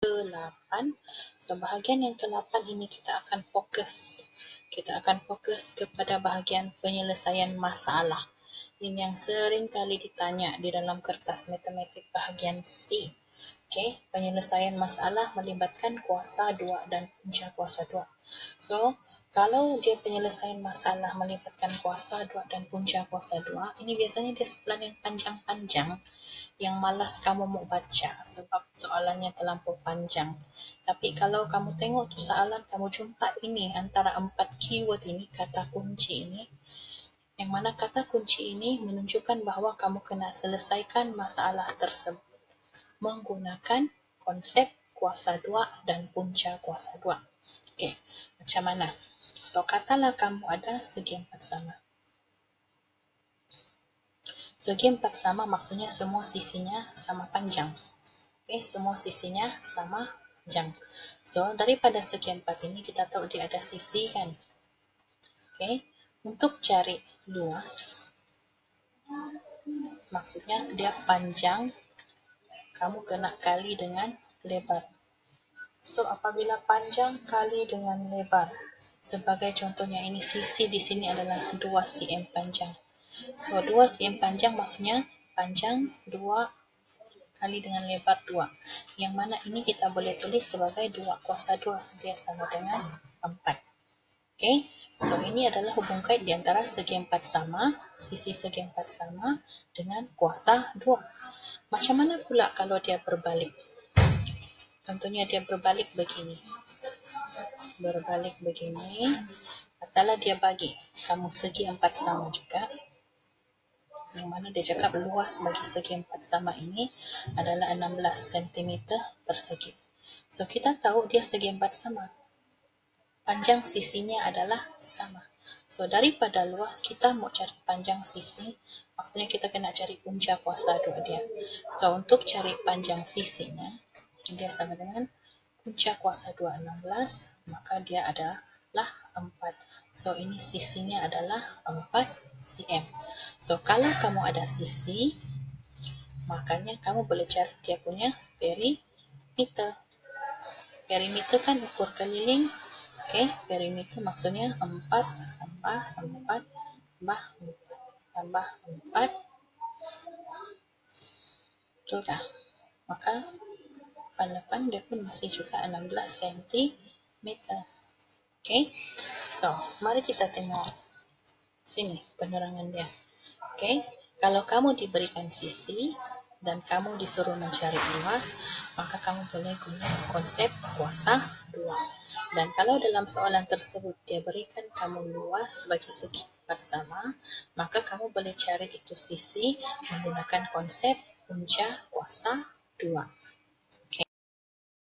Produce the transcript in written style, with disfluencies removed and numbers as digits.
ke-8. So, bahagian yang ke-8 ini kita akan fokus. Kita akan fokus kepada bahagian penyelesaian masalah. Ini yang sering kali ditanya di dalam kertas matematik bahagian C. Okay, penyelesaian masalah melibatkan kuasa 2 dan punca kuasa 2. So, kalau dia penyelesaian masalah melibatkan kuasa 2 dan punca kuasa 2, ini biasanya dia soalan yang panjang-panjang yang malas kamu mau baca sebab soalannya terlampau panjang. Tapi kalau kamu tengok tu soalan, kamu jumpa ini antara 4 keyword ini, kata kunci ini, yang mana kata kunci ini menunjukkan bahawa kamu kena selesaikan masalah tersebut menggunakan konsep kuasa 2 dan punca kuasa 2. Okey, macam mana? So, katalah kamu ada segi 4 sama. Segi 4 sama maksudnya semua sisinya sama panjang. Okey, semua sisinya sama panjang. So, daripada segi 4 ini kita tahu dia ada sisi kan? Okey, untuk cari luas, maksudnya dia panjang, kamu kena kali dengan lebar. So, apabila panjang kali dengan lebar, sebagai contohnya ini sisi di sini adalah 2 cm panjang. So, 2 cm panjang maksudnya panjang 2 kali dengan lebar 2. Yang mana ini kita boleh tulis sebagai 2 kuasa 2. Dia sama dengan 4. Okay. So, ini adalah hubung kait di antara segi 4 sama, sisi segi 4 sama dengan kuasa 2. Macam mana pula kalau dia berbalik? Contohnya dia berbalik begini. Berbalik begini. Katalah dia bagi kamu segi 4 sama juga. Yang mana dia cakap luas bagi segi 4 sama ini adalah 16 cm persegi. So, kita tahu dia segi 4 sama. Panjang sisinya adalah sama. So, daripada luas kita mau cari panjang sisi, maksudnya kita kena cari punca kuasa 2 dia. So, untuk cari panjang sisinya, dia sama dengan punca kuasa 2 16, maka dia adalah 4. So, ini sisinya adalah 4 cm. So, kalau kamu ada sisi, makanya kamu boleh cari dia punya perimeter. Perimeter kan ukur keliling. Okey, perimeter maksudnya 4 tambah 4 tambah 4 tambah 4. Betul dah. Maka 8 dia pun masih juga 16 cm. Okey. So, mari kita tengok sini penerangan dia. Okey. Kalau kamu diberikan sisi dan kamu disuruh mencari luas, maka kamu boleh guna konsep kuasa 2. Dan kalau dalam soalan tersebut dia berikan kamu luas bagi segi 4 sama, maka kamu boleh cari itu sisi menggunakan konsep punca kuasa 2.